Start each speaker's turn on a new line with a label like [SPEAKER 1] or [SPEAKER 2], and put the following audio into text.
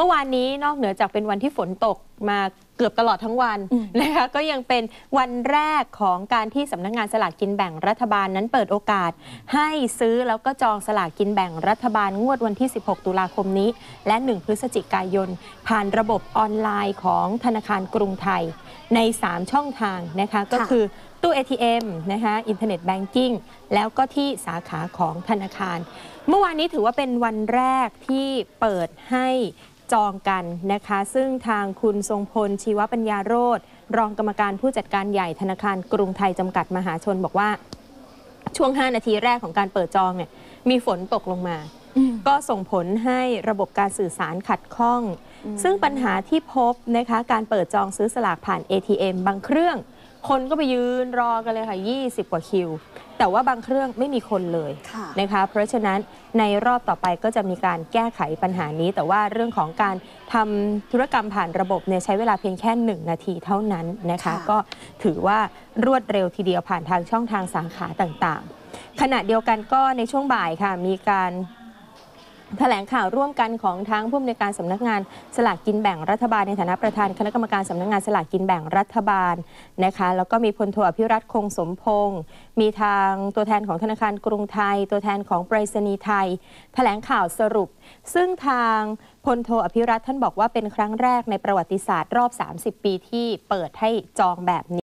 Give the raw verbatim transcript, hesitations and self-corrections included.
[SPEAKER 1] มื่อวานนี้นอกเหนือจากเป็นวันที่ฝนตกมาเกือบตลอดทั้งวันนะคะก็ยังเป็นวันแรกของการที่สำนักงานสลากกินแบ่งรัฐบาลนั้นเปิดโอกาสให้ซื้อแล้วก็จองสลากกินแบ่งรัฐบาลงวดวันที่สิบหกตุลาคมนี้และหนึ่งพฤศจิกายนผ่านระบบออนไลน์ของธนาคารกรุงไทยในสามช่องทางนะคะก็คือตู้ เอ ที เอ็ม นะคะอินเทอร์เน็ตแบงกิ้งแล้วก็ที่สาขาของธนาคารเมื่อวานนี้ถือว่าเป็นวันแรกที่เปิดให้จองกันนะคะซึ่งทางคุณทรงพลชีวปัญญาโรจน์รองกรรมการผู้จัดการใหญ่ธนาคารกรุงไทยจำกัดมหาชนบอกว่าช่วงห้านาทีแรกของการเปิดจองเนี่ยมีฝนตกลงมาก็ส่งผลให้ระบบการสื่อสารขัดข้องซึ่งปัญหาที่พบนะคะการเปิดจองซื้อสลากผ่าน เอ ที เอ็ม บางเครื่องคนก็ไปยืนรอกันเลยค่ะยี่สิบกว่าคิวแต่ว่าบางเครื่องไม่มีคนเลยนะคะเพราะฉะนั้นในรอบต่อไปก็จะมีการแก้ไขปัญหานี้แต่ว่าเรื่องของการทำธุรกรรมผ่านระบบเนี่ยใช้เวลาเพียงแค่หนึ่งนาทีเท่านั้นนะคะก็ถือว่ารวดเร็วทีเดียวผ่านทางช่องทางสาขาต่างๆขณะเดียวกันก็ในช่วงบ่ายค่ะมีการแถลงข่าวร่วมกันของทั้งผู้อำนวยการสำนักงานสลากกินแบ่งรัฐบาลในฐานะประธานคณะกรรมการสำนักงานสลากกินแบ่งรัฐบาลนะคะแล้วก็มีพลโทอภิรัตน์คงสมพงศ์มีทางตัวแทนของธนาคารกรุงไทยตัวแทนของไปรษณีย์ไทยแถลงข่าวสรุปซึ่งทางพลโทอภิรัตน์ท่านบอกว่าเป็นครั้งแรกในประวัติศาสตร์รอบสามสิบปีที่เปิดให้จองแบบนี้